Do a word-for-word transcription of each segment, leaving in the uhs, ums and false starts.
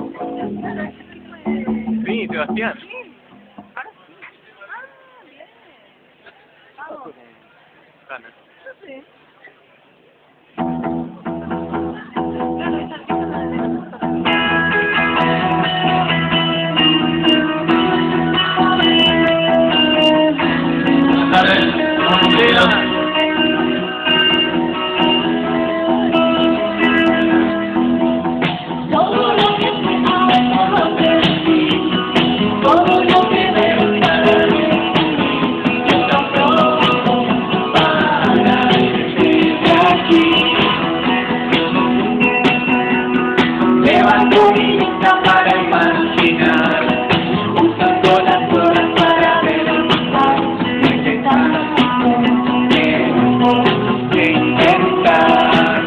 Sí, Sebastián. Gana. Levanto mi vista para imaginar, usando las horas para ver el pasar, intentando de intentar.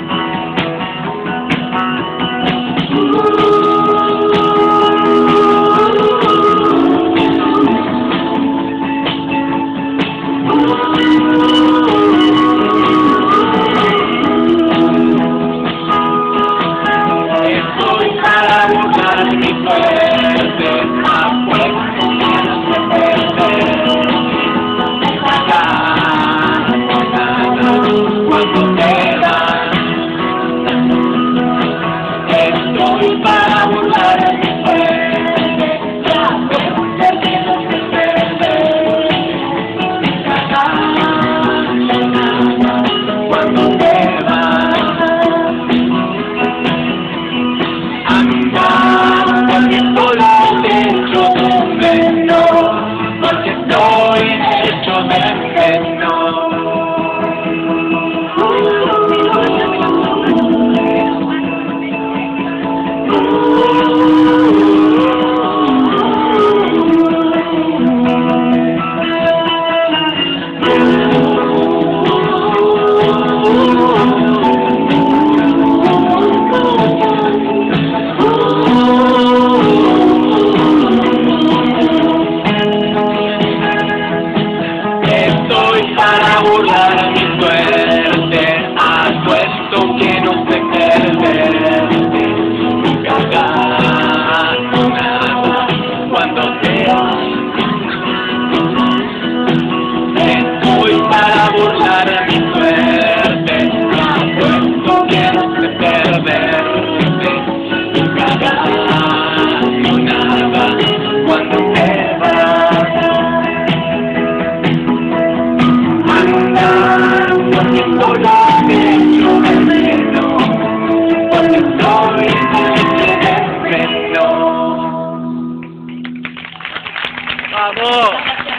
Mi suerte, apuesto que no se perder. Cuando te vas, estoy para burlar mi suerte. Ya sé que no se perder. Cuando te vas, porque solo hecho de veneno, porque estoy hecho de veneno. Para burlar mi suerte, apuesto que no sé perderte. Nunca gano nada cuando te vas. Estoy para burlar mi suerte, apuesto que no sé perderte. Nunca gano nada cuando te vas. Porque solo hecho de veneno, porque estoy hecho de veneno. ¡Vamos!